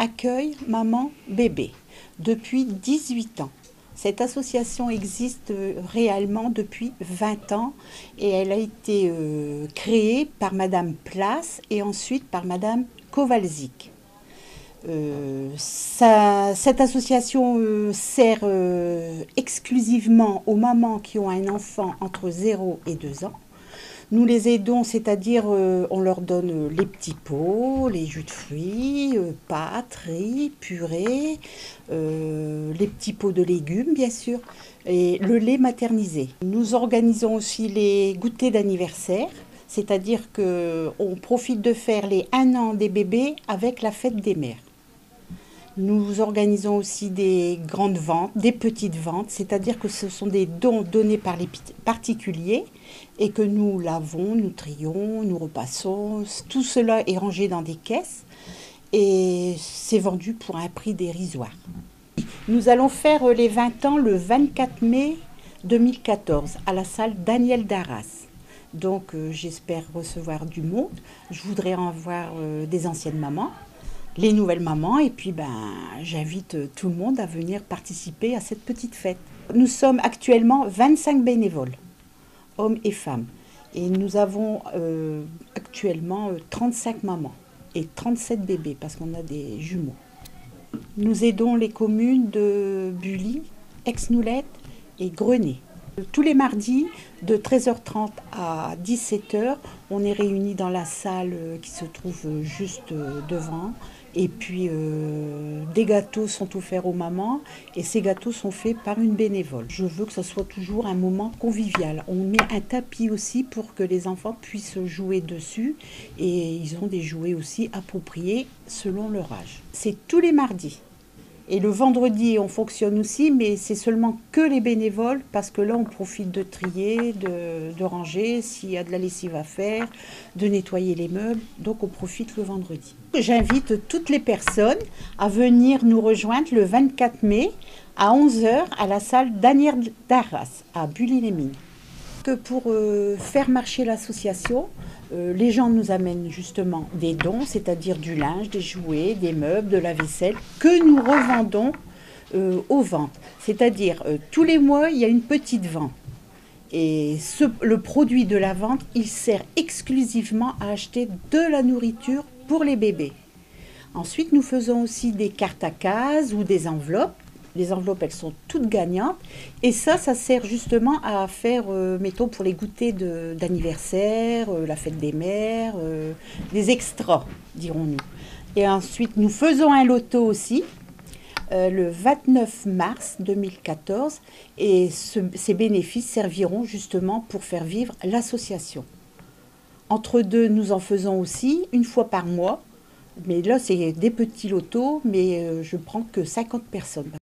Accueil Maman Bébé depuis 18 ans. Cette association existe réellement depuis 20 ans et elle a été créée par Madame Place et ensuite par Madame Kowalczyk. Cette association sert exclusivement aux mamans qui ont un enfant entre 0 et 2 ans. Nous les aidons, c'est-à-dire on leur donne les petits pots, les jus de fruits, pâtes, riz, purée, les petits pots de légumes bien sûr, et le lait maternisé. Nous organisons aussi les goûters d'anniversaire, c'est-à-dire qu'on profite de faire les 1 an des bébés avec la fête des mères. Nous organisons aussi des grandes ventes, des petites ventes, c'est-à-dire que ce sont des dons donnés par les particuliers et que nous lavons, nous trions, nous repassons. Tout cela est rangé dans des caisses et c'est vendu pour un prix dérisoire. Nous allons faire les 20 ans le 24 mai 2014 à la salle Daniel Darras. Donc j'espère recevoir du monde. Je voudrais en voir des anciennes mamans, les nouvelles mamans, et puis j'invite tout le monde à venir participer à cette petite fête. Nous sommes actuellement 25 bénévoles, hommes et femmes, et nous avons actuellement 35 mamans et 37 bébés parce qu'on a des jumeaux. Nous aidons les communes de Bully, Aix-Noulette et Grenay. Tous les mardis, de 13h30 à 17h, on est réunis dans la salle qui se trouve juste devant. Et puis, des gâteaux sont offerts aux mamans et ces gâteaux sont faits par une bénévole. Je veux que ce soit toujours un moment convivial. On met un tapis aussi pour que les enfants puissent jouer dessus et ils ont des jouets aussi appropriés selon leur âge. C'est tous les mardis. Et le vendredi, on fonctionne aussi, mais c'est seulement que les bénévoles, parce que là, on profite de trier, de ranger, s'il y a de la lessive à faire, de nettoyer les meubles. Donc, on profite le vendredi. J'invite toutes les personnes à venir nous rejoindre le 24 mai à 11h à la salle Daniel Darras, à Bully-les-Mines. Que pour faire marcher l'association, les gens nous amènent justement des dons, c'est-à-dire du linge, des jouets, des meubles, de la vaisselle, que nous revendons aux ventes. C'est-à-dire tous les mois, il y a une petite vente. Et le produit de la vente, il sert exclusivement à acheter de la nourriture pour les bébés. Ensuite, nous faisons aussi des cartes à cases ou des enveloppes. Les enveloppes, elles sont toutes gagnantes. Et ça sert justement à faire, mettons, pour les goûters d'anniversaire, la fête des mères, des extras, dirons-nous. Et ensuite, nous faisons un loto aussi, le 29 mars 2014. Et ces bénéfices serviront justement pour faire vivre l'association. Entre deux, nous en faisons aussi, une fois par mois. Mais là, c'est des petits lotos, mais je prends que 50 personnes.